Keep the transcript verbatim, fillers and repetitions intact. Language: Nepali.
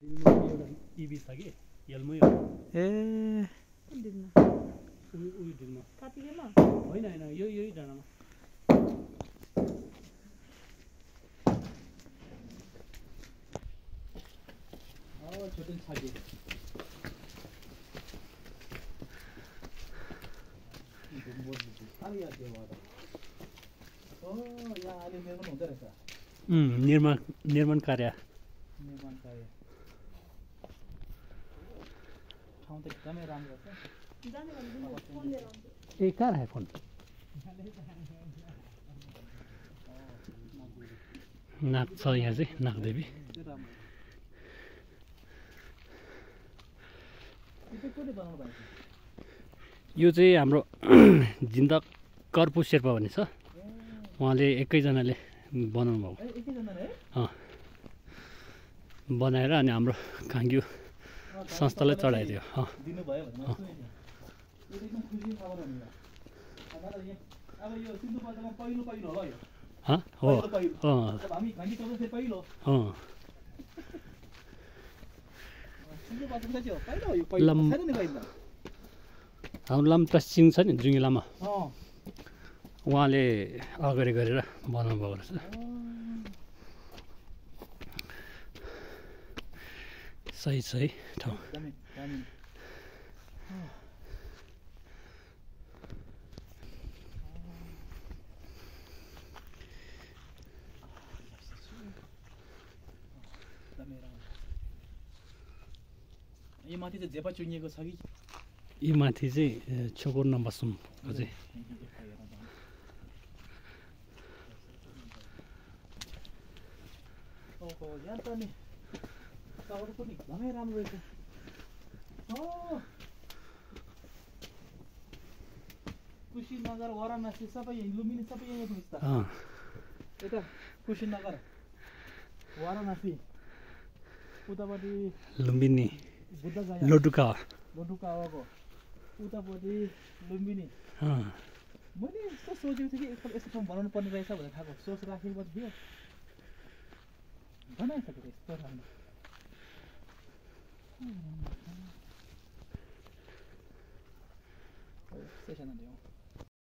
इबी छ कि यलमै ए उयो दिनमा काटिएमा होइन होइन यो यही डाँडामा छोटो छाके निर्माण निर्माण कार्य निर्माण कार्य ठाउँ त एकदमै राम्रो छ ए कहाँ राखे फोन नाक छ यहाँ चाहिँ नागदेवी यो चाहिँ हाम्रो जिन्दा कर्पु शेर्पा भन्ने छ उहाँले एकैजनाले बनाउनु भएको बनाएर अनि हाम्रो काङ्ग्यु संस्थालाई चढाइदियो हो हाम्रो लामटासिङ छ नि जुङ्गी लामा उहाँले अगाडि गरेर बनाउनु भएको रहेछ सही सही ठाउँ यो माथि चाहिँ झेपा चुनिएको छ कि यो माथि चाहिँ छोकोर नम्बरसम्मको चाहिँ ओहो यहाँ त नि टावर पनि एकदमै राम्रो रहेछ कुशीनगर वाराणसी सबै यही लुम्बिनी सबै यही पुग्छ त यता कुशीनगर वाराणसी उतापट्टि लुम्बिनी बुद्धगया लोटुका लोटुकावाको उतापट्टि लुम्बिनी मैले यस्तो सोचेको थिएँ कि यस्तो यस्तो ठाउँ बनाउनु पर्ने रहेछ भनेर थाहा सोच राखेको थियो बनाइसकेको यस्तो ठाउँमा स्टेसन